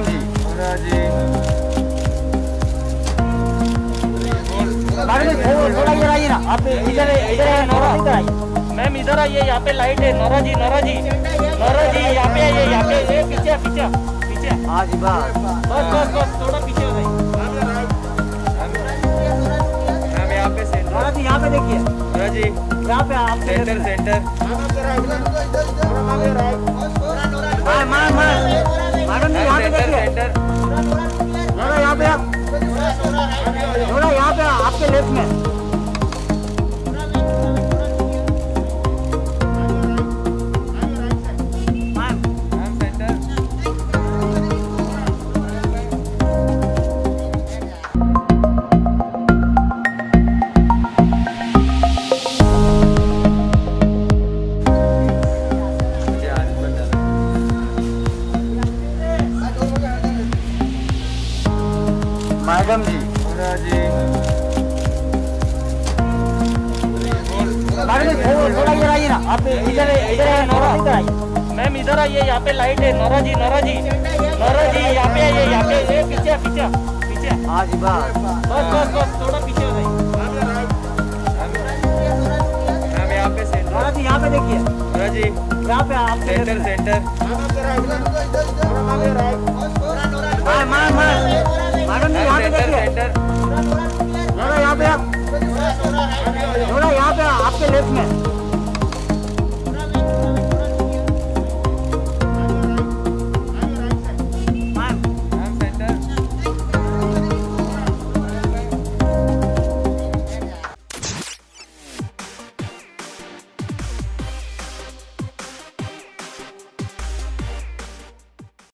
जी थोड़ा इधर आइए ना, आप इधर इधर नौरा इधर आइए। मैम इधर आइए, यहाँ पे लाइट है। नौरा जी यहाँ पे आइए, यहाँ पे पीछे पीछे पीछे। हाँ जी बस थोड़ा पीछे हो जाइए। मैम यहाँ पे सेंटर। नौरा जी यहाँ पे देखिए, नौरा जी यहाँ पे आप सेंटर सेंटर। मैडम जी यहाँ पे देखिए, नौरा यहाँ पे आप, नौरा यहाँ पे आपके लेफ्ट में। मैडम जी थोड़ा इधर आइए ना, आप इधर इधर नौरा इधर आइए। मैम इधर आइए, यहाँ पे लाइट है। नौरा जी यहाँ पे आइए, यहाँ पे पीछे पीछे पीछे। हाँ जी बस थोड़ा पीछे हो जाइए। मैम यहाँ पे सेंटर। नौरा जी यहाँ पे देखिए, नौरा जी यहाँ पे आप सेंटर सेंटर। मैडम जी यहाँ पे देखिए, सेंटर। नौरा यहाँ पे आप, नौरा यहाँ पे आपके लेफ्ट में।